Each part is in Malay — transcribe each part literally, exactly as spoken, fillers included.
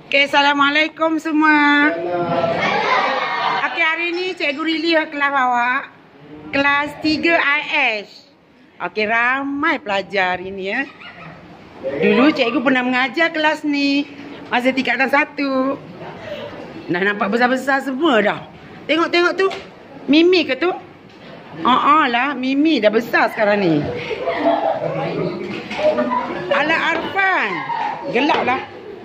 Okay, Assalamualaikum semua. Okay, hari ni Cikgu Rili kelas awak. Kelas tiga I S. Okay, ramai pelajar hari ni ya. Dulu Cikgu pernah mengajar kelas ni. Masa tingkatan satu. Dah nampak besar-besar semua dah. Tengok-tengok tu. Mimi ke tu? Oh, oh lah, Mimi dah besar sekarang ni. Ala Arfan. Gelap lah.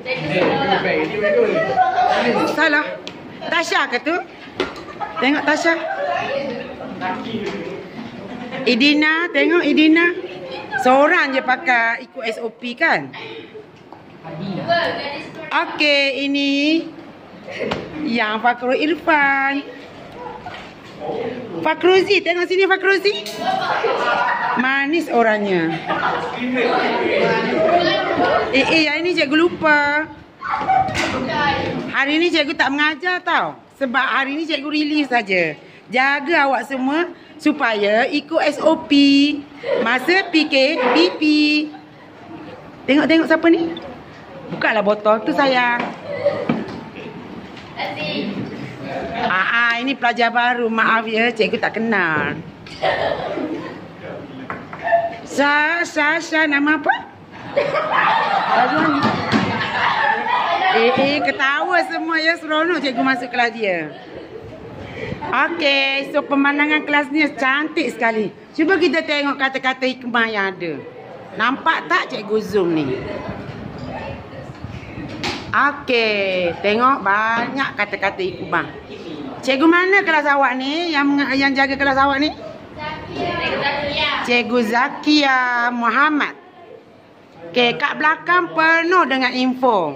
Salah. Tasha ke tu? Tengok Tasha. Idina, tengok Idina. Seorang je pakai ikut S O P kan? Okey, ini yang Fakrul Irfan. Fakruzi, tengok sini Fakruzi. Manis orangnya. Eh, eh, hari ni cikgu lupa. Hari ni cikgu tak mengajar tau. Sebab hari ni cikgu release saja. Jaga awak semua supaya ikut S O P masa P K P P. Tengok-tengok siapa ni? Bukalah botol tu sayang. Ah, ah, ini pelajar baru. Maaf ya, cikgu tak kenal. Sa, Sa, Sa, nama apa? Eh, eh, ketawa semua ya. Seronok cikgu masuk kelas dia. Okey, so pemandangan kelas ni cantik sekali. Cuba kita tengok kata-kata hikmah yang ada. Nampak tak cikgu zoom ni? Okey, tengok banyak kata-kata hikmah. Cikgu mana kelas awak ni? Yang yang jaga kelas awak ni? Cikgu Zakia Muhammad. Okey, kat belakang penuh dengan info.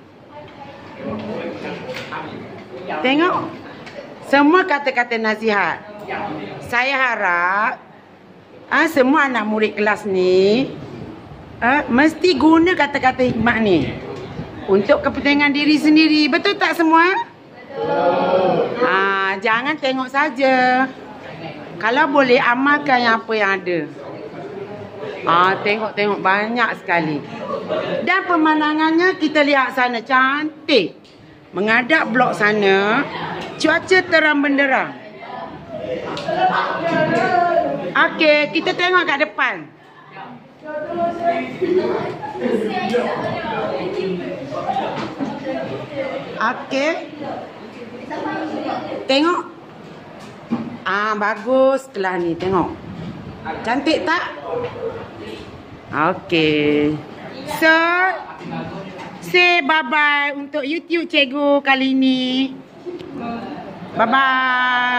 Tengok. Semua kata-kata nasihat. Saya harap ah, semua anak murid kelas ni ah, mesti guna kata-kata hikmah ni untuk kepentingan diri sendiri. Betul tak semua? Betul. Ah, jangan tengok saja. Kalau boleh amalkan yang apa yang ada. Ah, tengok-tengok banyak sekali. Dan pemandangannya kita lihat sana cantik. Menghadap blok sana, cuaca terang benderang. Okey, kita tengok kat depan. Okey. Tengok. Ah, bagus kelas ni, tengok. Cantik tak? Okey. So, say bye-bye untuk YouTube cikgu kali ni. Bye-bye.